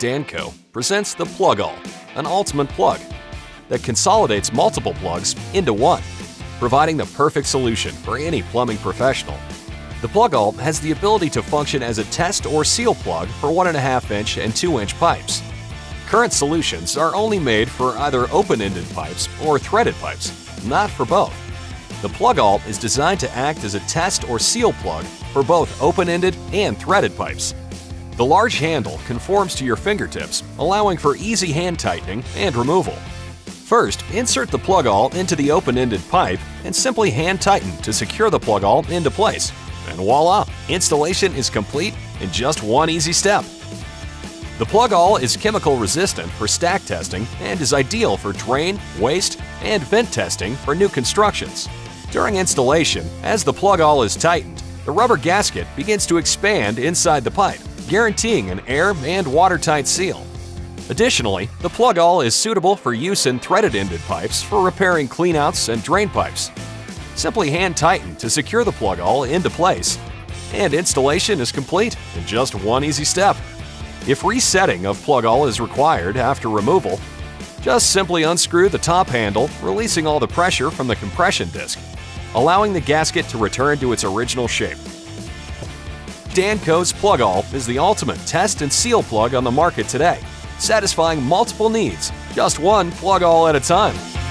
Danco presents the PlugAll, an ultimate plug that consolidates multiple plugs into one, providing the perfect solution for any plumbing professional. The PlugAll has the ability to function as a test or seal plug for 1.5-inch and 2-inch pipes. Current solutions are only made for either open-ended pipes or threaded pipes, not for both. The PlugAll is designed to act as a test or seal plug for both open-ended and threaded pipes. The large handle conforms to your fingertips, allowing for easy hand tightening and removal. First, insert the PlugAll into the open-ended pipe and simply hand tighten to secure the PlugAll into place. And voila! Installation is complete in just one easy step. The PlugAll is chemical resistant for stack testing and is ideal for drain, waste, and vent testing for new constructions. During installation, as the PlugAll is tightened, the rubber gasket begins to expand inside the pipe, guaranteeing an air and watertight seal. Additionally, the PlugAll is suitable for use in threaded-ended pipes for repairing cleanouts and drain pipes. Simply hand tighten to secure the PlugAll into place, and installation is complete in just one easy step. If resetting of PlugAll is required after removal, just simply unscrew the top handle, releasing all the pressure from the compression disc, allowing the gasket to return to its original shape. Danco's PlugAll is the ultimate test and seal plug on the market today, satisfying multiple needs, just one PlugAll at a time.